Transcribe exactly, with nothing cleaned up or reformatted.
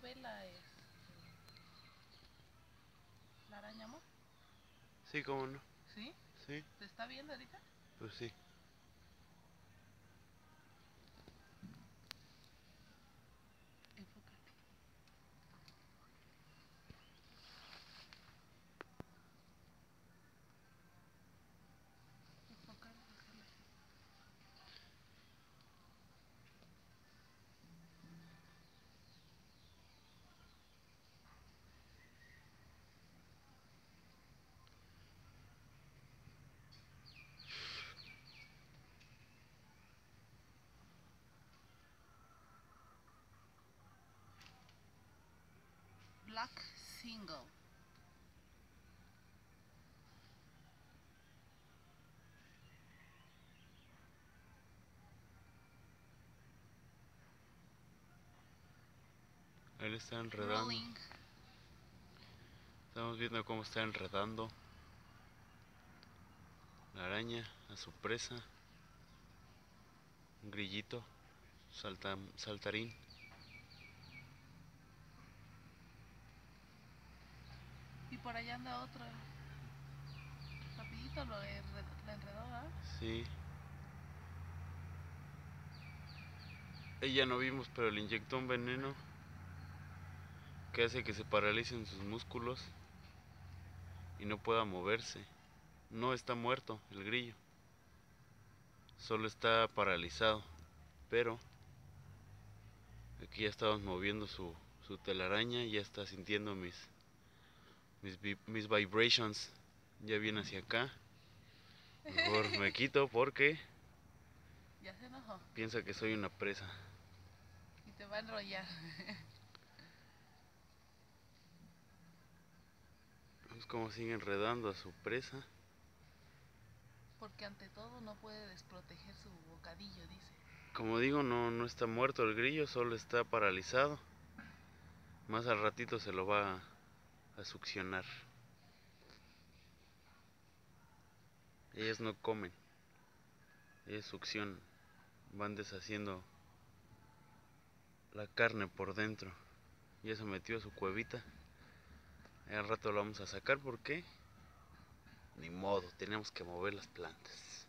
ve la, este, la araña, amor? Sí, cómo no. ¿Sí? Sí. ¿Te está viendo ahorita? Pues sí. Enfócate. Enfócate, déjala así. Black Single. Él está enredando. Rolling. Estamos viendo cómo está enredando la araña a su presa. Un grillito. Salta, saltarín. Y por allá anda otro. Rapidito lo enredó, la enredó, ¿ah? Sí. Ella no vimos, pero le inyectó un veneno que hace que se paralicen sus músculos y no pueda moverse. No está muerto el grillo, solo está paralizado, pero aquí ya estamos moviendo su, su telaraña y ya está sintiendo mis, mis, mis vibrations. Ya viene hacia acá. Mejor me quito porque Ya se enojó. piensa que soy una presa. Y te va a enrollar. Vemos cómo sigue enredando a su presa. Porque ante todo no puede desproteger su bocadillo, dice. Como digo, no, no está muerto el grillo, solo está paralizado. Más al ratito se lo va a, a succionar. Ellas no comen, ellas succionan, van deshaciendo la carne por dentro. Ya se metió a su cuevita. Al rato lo vamos a sacar porque ni modo, tenemos que mover las plantas.